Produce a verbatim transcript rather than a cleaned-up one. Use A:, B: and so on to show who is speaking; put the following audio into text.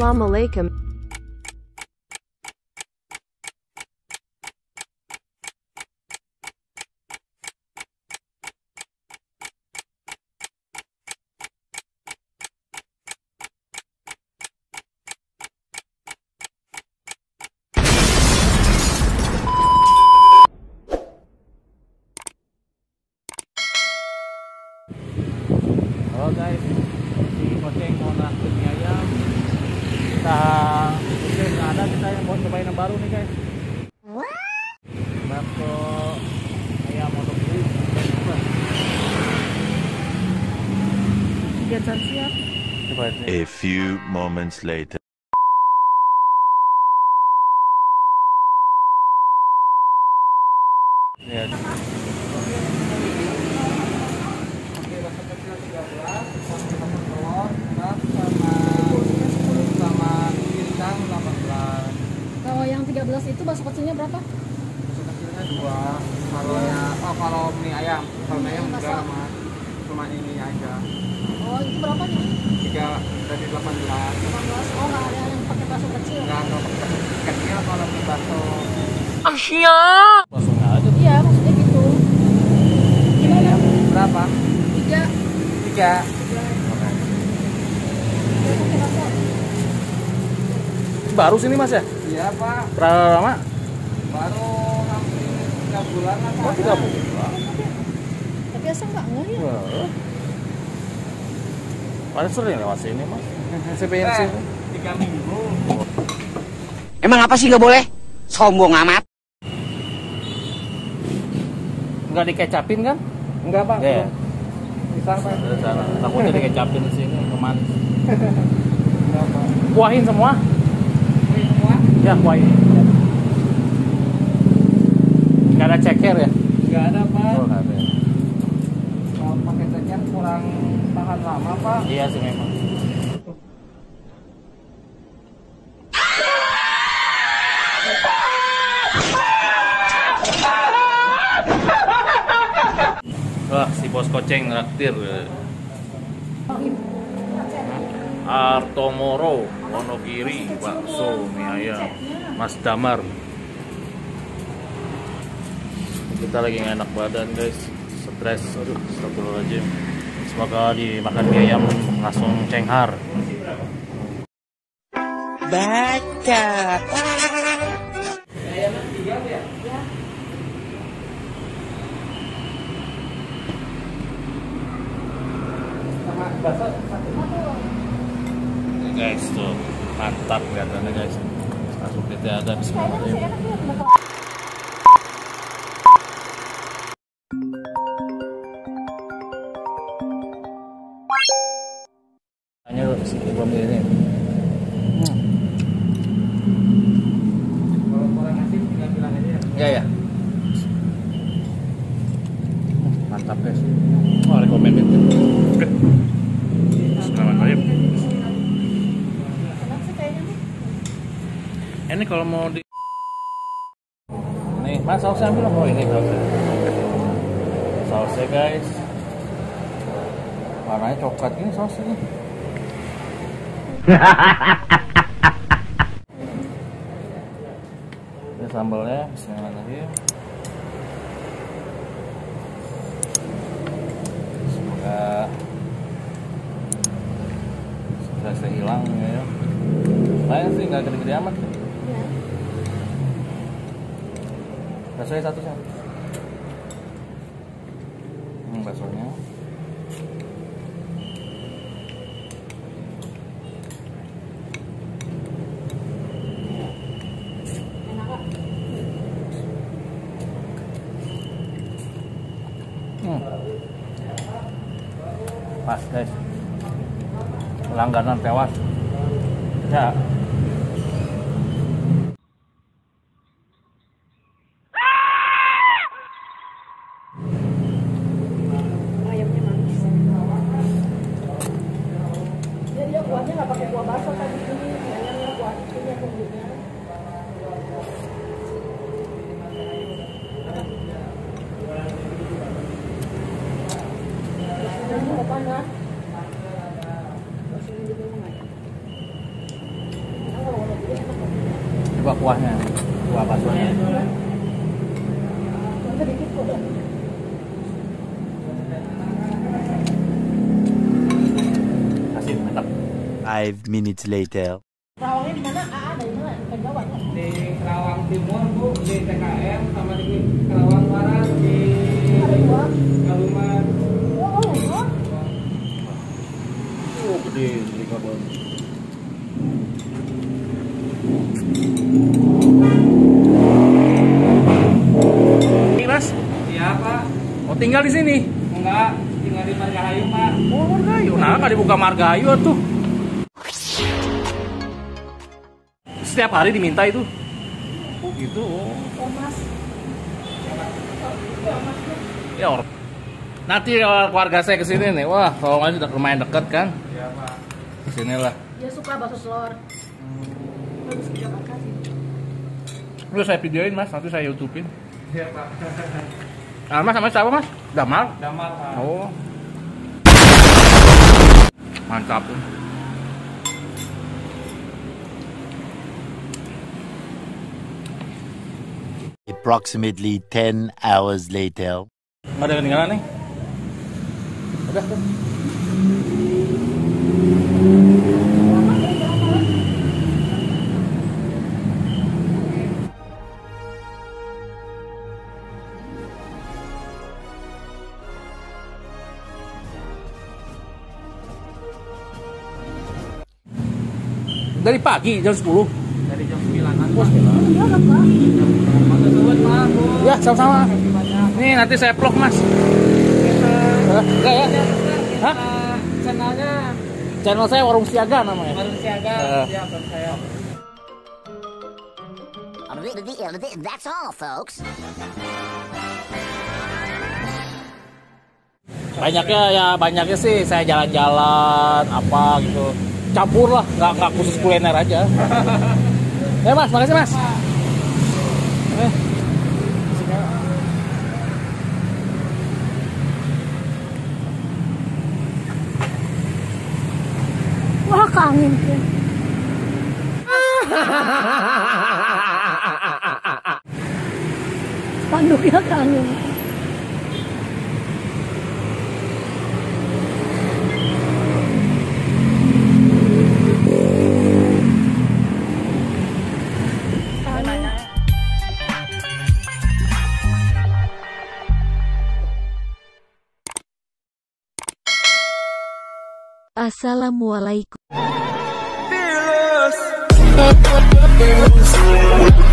A: Assalamualaikum.
B: Halo guys, si Koceng mau nakut mie ayam. Kita oke nggak ada, kita yang mau cobain yang baru nih guys. Bakso ayam untuk beli. Kegiatan siap.
C: A few moments later.
B: Ya.
D: Kalau yang tiga belas itu bakso kecilnya berapa?
E: Bakso kecilnya dua. Kalau ya, oh kalau mie ayam, kalau mie ayam enggak mas, cuma ini aja.
D: Oh itu berapa nih?
E: Tiga dari delapan belas.
D: delapan belas. Oh nggak ada yang pakai bakso kecil?
E: Enggak ada bakso kecil kalau mie bakso.
B: Asia. Bakso nggak ada.
D: Iya maksudnya gitu. Gimana?
E: Berapa?
D: Tiga.
E: Tiga.
B: Baru sini mas ya?
E: Iya pak.
B: Berapa lama?
E: Baru hampir tiga bulan lah.
B: Oh tiga bulan.
D: Tapi biasa nggak nggak ya?
B: Wah. Paling sering lewat sini mas. C P N C.
E: Eh, tiga minggu.
F: Emang apa sih nggak boleh? Sombong amat.
B: Nggak dikecapin kan?
E: Enggak pak.
B: Iya.
E: Bisa pak.
B: Dari sana. Takutnya dikecapin di sini kemarin.
E: Enggak pak.
B: Kuahin semua?
E: Ini semua?
B: Ya kuahin. Nggak ada ceker ya?
E: Enggak ada pak.
B: Oh nggak ada.
E: Kalau pakai ceker kurang tahan lama pak.
B: Iya sih memang. Wah, si bos Koceng traktir. Artomoro, Wonogiri, bakso, mie ayam, Mas Damar. Kita lagi nggak enak badan guys, stres, aduh, astagfirullahaladzim. Semoga dimakan mie ayam langsung cenghar.
F: Baca.
B: Ini guys tuh mantap kelihatannya guys. Langsung kita ada bismillahirrahmanirrahim. Hanya sebelum ini. Hmm.
E: Kalau kurang asin tinggal bilang aja ya.
B: Ya ya. Mantap guys. Oh recommended. Oke. Bismillahirrahmanirrahim.
D: Enak sih kayaknya nih.
B: Ini kalau mau di nih, mas sausnya ambil oh ini sausnya. Sausnya guys. Warnanya coklat ini sausnya. Ini sambalnya, bismillahirrahmanirrahim. Semoga stresnya hilang ya. Lain sih nggak gede-gede amat.
D: Iya.
B: Baksonya satu sih. Hmm, baksonya.
D: Enak kak.
B: Hmm. Pas guys. Langganan tewas. Ya.
D: Ayamnya manis. Dia dia kuahnya nggak pakai kuah bakso tadi ini, ayamnya kuah ini aku belinya. Ini nggak panas. Terus ini juga nggak ya?
B: Kuah kuahnya, kuah baksonya.
D: Sedikit kok.
B: Asin, mantap.
C: Five minutes later.
D: Rawangnya di mana? Ah, dari mana? Di Jawa ya?
E: Di Kerawang Timur Bu, di T K M sama di Kerawang Barat di
D: Ada dua.
E: Galuman.
D: Oh, oh.
B: Oh, gede, gede kabel. Ini Mas,
E: Iya Pak.
B: mau tinggal di sini?
E: Enggak, tinggal di Margahayu Pak.
B: Oh, Margahayu. Nah, nggak dibuka Margahayu tuh. Setiap hari diminta itu. Oh, gitu.
D: Ormas.
B: Ya, or. Nanti kalau keluarga saya kesini nih, wah, kalau nggak sudah lumayan deket kan?
E: Iya Pak.
B: Kesinilah.
D: Dia suka bakso telur. Terus kita makan sih.
B: Udah saya videoin Mas, nanti saya YouTubein.
E: Iya Pak.
B: Ah, Mas, sama siapa Mas? Damar?
E: Damar Pak.
B: Oh. Mantap.
C: Approximately ten hours later.
B: Nggak ada ketinggalan nih. Udah tuh. Dari pagi jam sepuluh.
E: Dari jam sembilanan Pak.
D: Iya, Kak.
E: Mantap banget Pak. Bu.
B: Ya, sama-sama.
E: Terima kasih banyak.
B: Nih nanti saya vlog Mas. Enggak ya? Hah?
E: Channelnya
B: Channel saya Warung Siaga namanya.
E: Warung Siaga.
B: Eh.
E: Siap Bang saya.
F: That's all, folks.
B: Banyaknya ya banyaknya sih saya jalan-jalan apa gitu. Campur lah, nggak nggak khusus kuliner aja. Ya Mas, makasih Mas. Eh.
D: Wah, kangen sih. Spanduknya kangen.
A: Assalamualaikum.